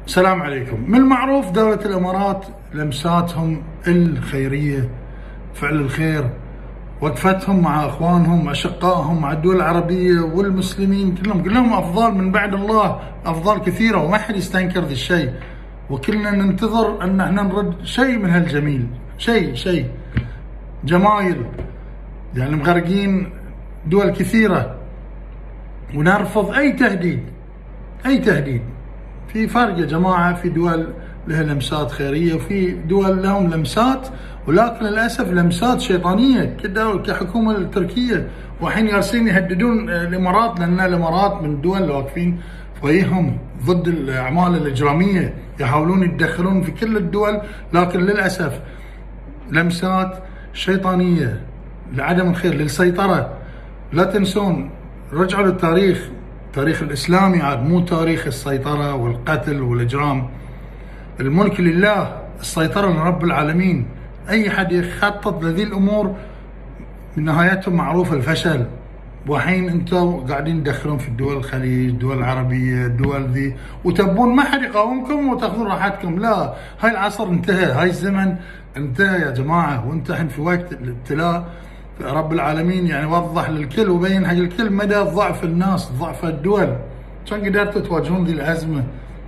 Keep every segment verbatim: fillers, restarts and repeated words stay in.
السلام عليكم. من المعروف دولة الإمارات لمساتهم الخيرية، فعل الخير، وقفتهم مع أخوانهم أشقائهم مع الدول العربية والمسلمين كلهم كلهم أفضال من بعد الله، أفضال كثيرة وما حد يستنكر ذي الشيء، وكلنا ننتظر أن احنا نرد شيء من هالجميل، شيء شيء جمايل، يعني مغرقين دول كثيرة، ونرفض أي تهديد أي تهديد. في فرق يا جماعة، في دول لها لمسات خيرية وفي دول لهم لمسات، ولكن للأسف لمسات شيطانية كده كحكومة التركية، وحين ياسين يهددون الإمارات، لأن الإمارات من الدول اللي واقفين فوقيهم ضد الأعمال الإجرامية، يحاولون يتدخلون في كل الدول، لكن للأسف لمسات شيطانية لعدم الخير، للسيطرة. لا تنسون، رجعوا للتاريخ، التاريخ الإسلامي عاد، مو تاريخ السيطرة والقتل والإجرام. الملك لله، السيطرة لرب العالمين. أي حد يخطط لذي الأمور نهايتهم معروفة، الفشل. وحين أنتم قاعدين تدخلون في الدول الخليج، الدول العربية، الدول ذي، وتبون ما حد يقاومكم وتاخذون راحتكم. لا، هاي العصر انتهى، هاي الزمن انتهى يا جماعة، وانت الحين في وقت الابتلاء. رب العالمين يعني وضح للكل وبين حق الكل مدى ضعف الناس، ضعف الدول، شلون قدرتوا تواجهون ذي الأزمة.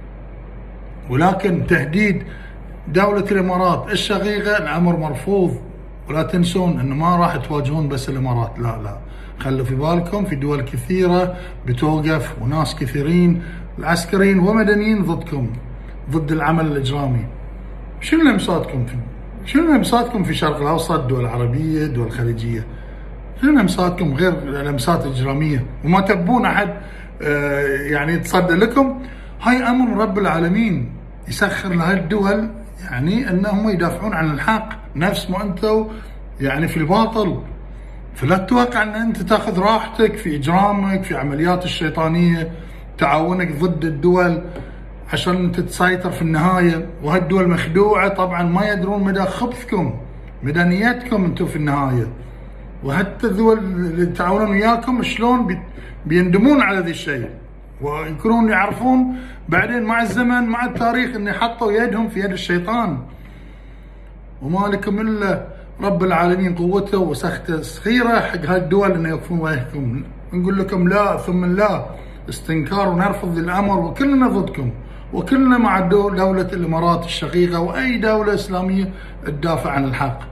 ولكن تهديد دولة الإمارات الشقيقة الأمر مرفوض. ولا تنسون أنه ما راح تواجهون بس الإمارات، لا لا، خلوا في بالكم في دول كثيرة بتوقف، وناس كثيرين العسكريين ومدنيين ضدكم، ضد العمل الإجرامي. شنو لمساتكم في شنو لمساتكم في الشرق الأوسط، الدول العربية، الدول الخليجية؟ شنو لمساتكم غير لمسات إجرامية؟ وما تبون أحد يعني يتصدى لكم. هاي أمر رب العالمين يسخر لهاي الدول، يعني أنهم يدافعون عن الحق، نفس ما أنتوا يعني في الباطل. فلا تتوقع أن أنت تأخذ راحتك في إجرامك، في عمليات الشيطانية، تعاونك ضد الدول عشان انت تسيطر في النهاية. وهالدول مخدوعة طبعا، ما يدرون مدى خبثكم، مدى نيتكم انتم في النهاية. وحتى الدول اللي يتعاونون وياكم شلون بيندمون على ذي الشيء، ويكونون يعرفون بعدين مع الزمن مع التاريخ ان حطوا يدهم في يد الشيطان. وما لكم الا رب العالمين قوته وسخته سخيره حق هالدول انه يوقفون وياكم. نقول لكم لا ثم لا، استنكار، ونرفض الامر، وكلنا ضدكم، وكلنا مع دولة الإمارات الشقيقة وأي دولة إسلامية تدافع عن الحق.